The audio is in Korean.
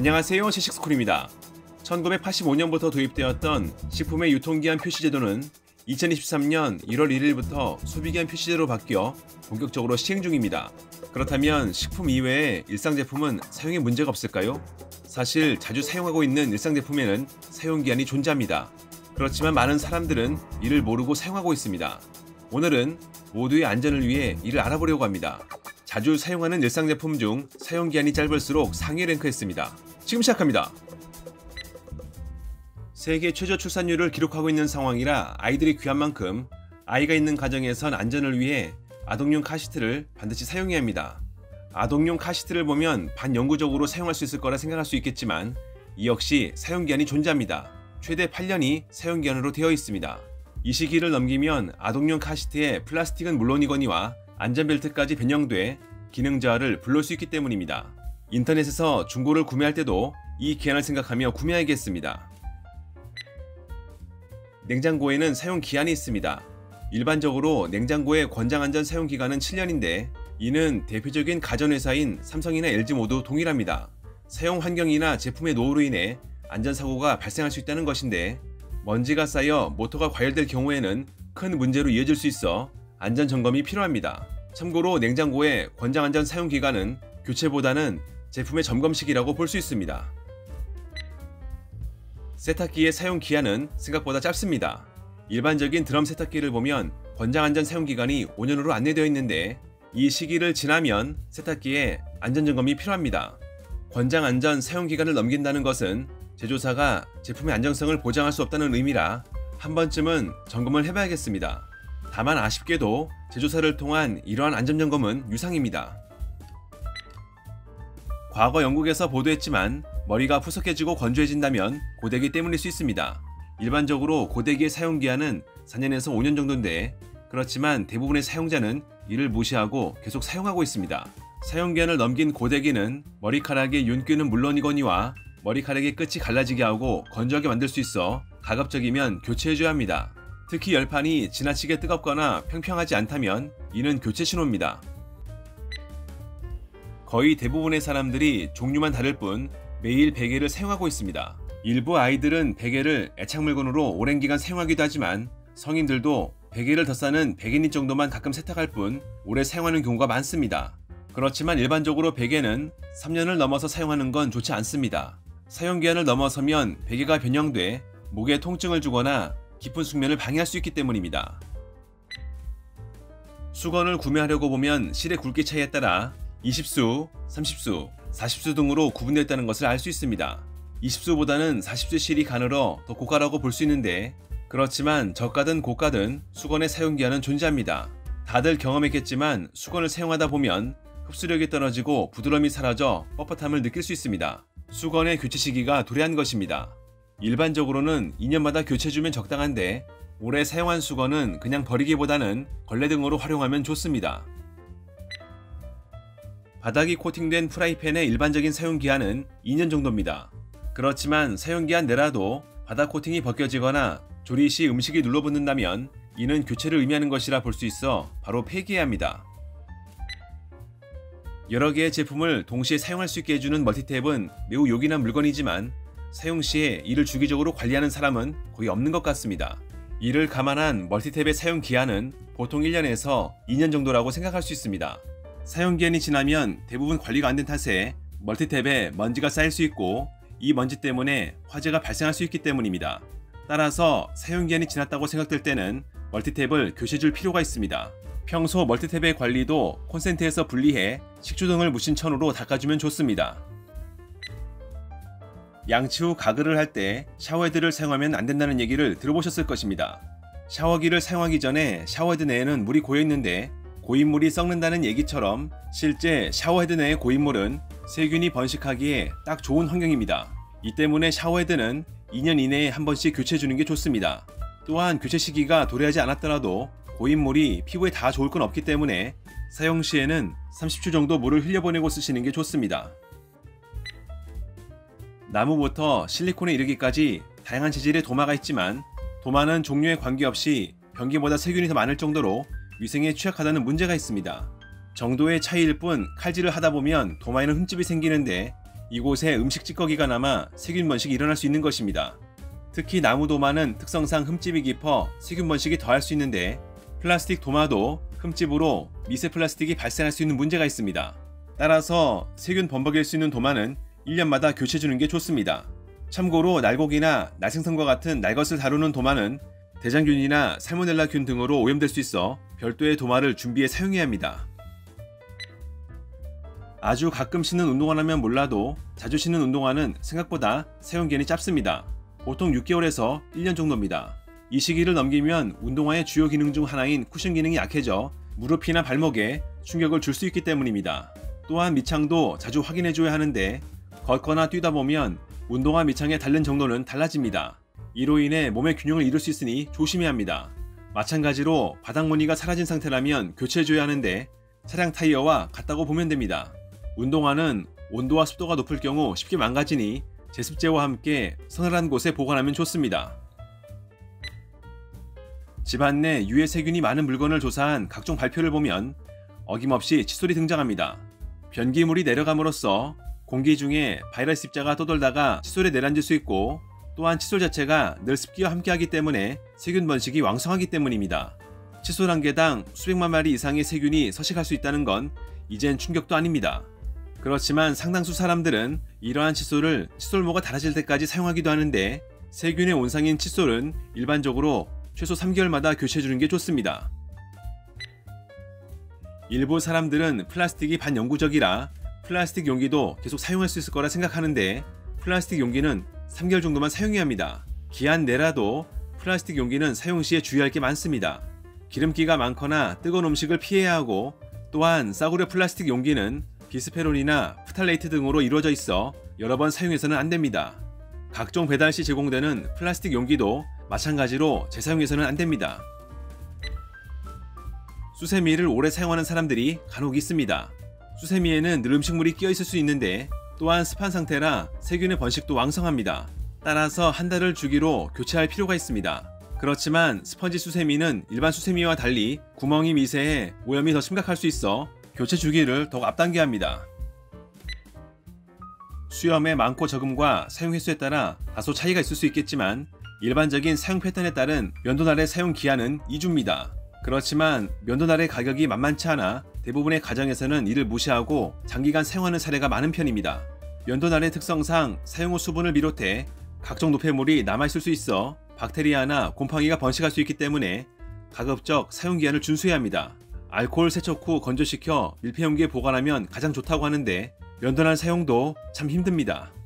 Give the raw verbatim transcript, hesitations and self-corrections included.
안녕하세요, 시식스쿨입니다. 천구백팔십오 년부터 도입되었던 식품의 유통기한 표시제도는 이천이십삼 년 일월 일일부터 소비기한 표시제로 바뀌어 본격적으로 시행 중입니다. 그렇다면 식품 이외의 일상제품은 사용에 문제가 없을까요? 사실 자주 사용하고 있는 일상제품에는 사용기한이 존재합니다. 그렇지만 많은 사람들은 이를 모르고 사용하고 있습니다. 오늘은 모두의 안전을 위해 이를 알아보려고 합니다. 자주 사용하는 일상제품 중 사용기한이 짧을수록 상위에 랭크했습니다. 지금 시작합니다. 세계 최저 출산율을 기록하고 있는 상황이라 아이들이 귀한 만큼 아이가 있는 가정에선 안전을 위해 아동용 카시트를 반드시 사용해야 합니다. 아동용 카시트를 보면 반영구적으로 사용할 수 있을 거라 생각할 수 있겠지만 이 역시 사용기한이 존재합니다. 최대 팔 년이 사용기한으로 되어 있습니다. 이 시기를 넘기면 아동용 카시트에 플라스틱은 물론이거니와 안전벨트까지 변형돼 기능 저하를 불러올 수 있기 때문입니다. 인터넷에서 중고를 구매할 때도 이 기한을 생각하며 구매해야겠습니다. 냉장고에는 사용 기한이 있습니다. 일반적으로 냉장고의 권장안전 사용기간은 칠 년인데 이는 대표적인 가전회사인 삼성이나 엘지 모두 동일합니다. 사용 환경이나 제품의 노후로 인해 안전사고가 발생할 수 있다는 것인데 먼지가 쌓여 모터가 과열될 경우에는 큰 문제로 이어질 수 있어 안전점검이 필요합니다. 참고로 냉장고의 권장안전 사용기간은 교체보다는 제품의 점검식이라고 볼 수 있습니다. 세탁기의 사용기한은 생각보다 짧습니다. 일반적인 드럼 세탁기를 보면 권장안전 사용기간이 오 년으로 안내되어 있는데 이 시기를 지나면 세탁기에 안전점검이 필요합니다. 권장안전 사용기간을 넘긴다는 것은 제조사가 제품의 안정성을 보장할 수 없다는 의미라 한 번쯤은 점검을 해봐야겠습니다. 다만 아쉽게도 제조사를 통한 이러한 안전점검은 유상입니다. 과거 영국에서 보도했지만 머리가 푸석해지고 건조해진다면 고데기 때문일 수 있습니다. 일반적으로 고데기의 사용기한은 사 년에서 오 년 정도인데 그렇지만 대부분의 사용자는 이를 무시하고 계속 사용하고 있습니다. 사용기한을 넘긴 고데기는 머리카락의 윤기는 물론이거니와 머리카락의 끝이 갈라지게 하고 건조하게 만들 수 있어 가급적이면 교체해줘야 합니다. 특히 열판이 지나치게 뜨겁거나 평평하지 않다면 이는 교체 신호입니다. 거의 대부분의 사람들이 종류만 다를 뿐 매일 베개를 사용하고 있습니다. 일부 아이들은 베개를 애착물건으로 오랜 기간 사용하기도 하지만 성인들도 베개를 더 싸는 베개닛 정도만 가끔 세탁할 뿐 오래 사용하는 경우가 많습니다. 그렇지만 일반적으로 베개는 삼 년을 넘어서 사용하는 건 좋지 않습니다. 사용기한을 넘어서면 베개가 변형돼 목에 통증을 주거나 깊은 숙면을 방해할 수 있기 때문입니다. 수건을 구매하려고 보면 실의 굵기 차이에 따라 이십 수, 삼십 수, 사십 수 등으로 구분됐다는 것을 알 수 있습니다. 이십 수보다는 사십 수 실이 가늘어 더 고가라고 볼 수 있는데 그렇지만 저가든 고가든 수건의 사용기한은 존재합니다. 다들 경험했겠지만 수건을 사용하다 보면 흡수력이 떨어지고 부드러움이 사라져 뻣뻣함을 느낄 수 있습니다. 수건의 교체 시기가 도래한 것입니다. 일반적으로는 이 년마다 교체해주면 적당한데 오래 사용한 수건은 그냥 버리기보다는 걸레 등으로 활용하면 좋습니다. 바닥이 코팅된 프라이팬의 일반적인 사용기한은 이 년 정도입니다. 그렇지만 사용기한 내라도 바닥 코팅이 벗겨지거나 조리 시 음식이 눌러붙는다면 이는 교체를 의미하는 것이라 볼 수 있어 바로 폐기해야 합니다. 여러 개의 제품을 동시에 사용할 수 있게 해주는 멀티탭은 매우 요긴한 물건이지만 사용 시에 이를 주기적으로 관리하는 사람은 거의 없는 것 같습니다. 이를 감안한 멀티탭의 사용 기한은 보통 일 년에서 이 년 정도라고 생각할 수 있습니다. 사용기한이 지나면 대부분 관리가 안 된 탓에 멀티탭에 먼지가 쌓일 수 있고 이 먼지 때문에 화재가 발생할 수 있기 때문입니다. 따라서 사용기한이 지났다고 생각될 때는 멀티탭을 교체해줄 필요가 있습니다. 평소 멀티탭의 관리도 콘센트에서 분리해 식초 등을 묻힌 천으로 닦아주면 좋습니다. 양치 후 가글을 할 때 샤워헤드를 사용하면 안 된다는 얘기를 들어보셨을 것입니다. 샤워기를 사용하기 전에 샤워헤드 내에는 물이 고여있는데 고인물이 썩는다는 얘기처럼 실제 샤워헤드 내의 고인물은 세균이 번식하기에 딱 좋은 환경입니다. 이 때문에 샤워헤드는 이 년 이내에 한 번씩 교체해주는 게 좋습니다. 또한 교체 시기가 도래하지 않았더라도 고인물이 피부에 다 좋을 건 없기 때문에 사용 시에는 삼십 초 정도 물을 흘려보내고 쓰시는 게 좋습니다. 나무부터 실리콘에 이르기까지 다양한 재질의 도마가 있지만 도마는 종류에 관계없이 변기보다 세균이 더 많을 정도로 위생에 취약하다는 문제가 있습니다. 정도의 차이일 뿐 칼질을 하다 보면 도마에는 흠집이 생기는데 이곳에 음식 찌꺼기가 남아 세균 번식이 일어날 수 있는 것입니다. 특히 나무 도마는 특성상 흠집이 깊어 세균 번식이 더할 수 있는데 플라스틱 도마도 흠집으로 미세 플라스틱이 발생할 수 있는 문제가 있습니다. 따라서 세균 범벅일 수 있는 도마는 일 년마다 교체해주는 게 좋습니다. 참고로 날고기나 날생선과 같은 날것을 다루는 도마는 대장균이나 살모넬라균 등으로 오염될 수 있어 별도의 도마를 준비해 사용해야 합니다. 아주 가끔 신는 운동화라면 몰라도 자주 신는 운동화는 생각보다 사용기간이 짧습니다. 보통 육 개월에서 일 년 정도입니다. 이 시기를 넘기면 운동화의 주요 기능 중 하나인 쿠션 기능이 약해져 무릎이나 발목에 충격을 줄 수 있기 때문입니다. 또한 밑창도 자주 확인해줘야 하는데 걷거나 뛰다 보면 운동화 밑창의 닳는 정도는 달라집니다. 이로 인해 몸의 균형을 잃을 수 있으니 조심해야 합니다. 마찬가지로 바닥 무늬가 사라진 상태라면 교체해줘야 하는데 차량 타이어와 같다고 보면 됩니다. 운동화는 온도와 습도가 높을 경우 쉽게 망가지니 제습제와 함께 서늘한 곳에 보관하면 좋습니다. 집안 내 유해 세균이 많은 물건을 조사한 각종 발표를 보면 어김없이 칫솔이 등장합니다. 변기물이 내려감으로써 공기 중에 바이러스 입자가 떠돌다가 칫솔에 내려앉을 수 있고 또한 칫솔 자체가 늘 습기와 함께하기 때문에 세균 번식이 왕성하기 때문입니다. 칫솔 한 개당 수백만 마리 이상의 세균이 서식할 수 있다는 건 이젠 충격도 아닙니다. 그렇지만 상당수 사람들은 이러한 칫솔을 칫솔모가 닳아질 때까지 사용하기도 하는데 세균의 온상인 칫솔은 일반적으로 최소 삼 개월마다 교체해주는 게 좋습니다. 일부 사람들은 플라스틱이 반영구적이라 플라스틱 용기도 계속 사용할 수 있을 거라 생각하는데 플라스틱 용기는 삼 개월 정도만 사용해야 합니다. 기한 내라도 플라스틱 용기는 사용 시에 주의할 게 많습니다. 기름기가 많거나 뜨거운 음식을 피해야 하고 또한 싸구려 플라스틱 용기는 비스페론이나 프탈레이트 등으로 이루어져 있어 여러 번 사용해서는 안 됩니다. 각종 배달 시 제공되는 플라스틱 용기도 마찬가지로 재사용해서는 안 됩니다. 수세미를 오래 사용하는 사람들이 간혹 있습니다. 수세미에는 늘 음식물이 끼어 있을 수 있는데 또한 습한 상태라 세균의 번식도 왕성합니다. 따라서 한 달을 주기로 교체할 필요가 있습니다. 그렇지만 스펀지 수세미는 일반 수세미와 달리 구멍이 미세해 오염이 더 심각할 수 있어 교체 주기를 더욱 앞당겨야 합니다. 수염의 많고 적음과 사용 횟수에 따라 다소 차이가 있을 수 있겠지만 일반적인 사용 패턴에 따른 면도날의 사용 기한은 이 주입니다. 그렇지만 면도날의 가격이 만만치 않아 대부분의 가정에서는 이를 무시하고 장기간 사용하는 사례가 많은 편입니다. 면도날의 특성상 사용 후 수분을 비롯해 각종 노폐물이 남아있을 수 있어 박테리아나 곰팡이가 번식할 수 있기 때문에 가급적 사용기한을 준수해야 합니다. 알코올 세척 후 건조시켜 밀폐용기에 보관하면 가장 좋다고 하는데 면도날 사용도 참 힘듭니다.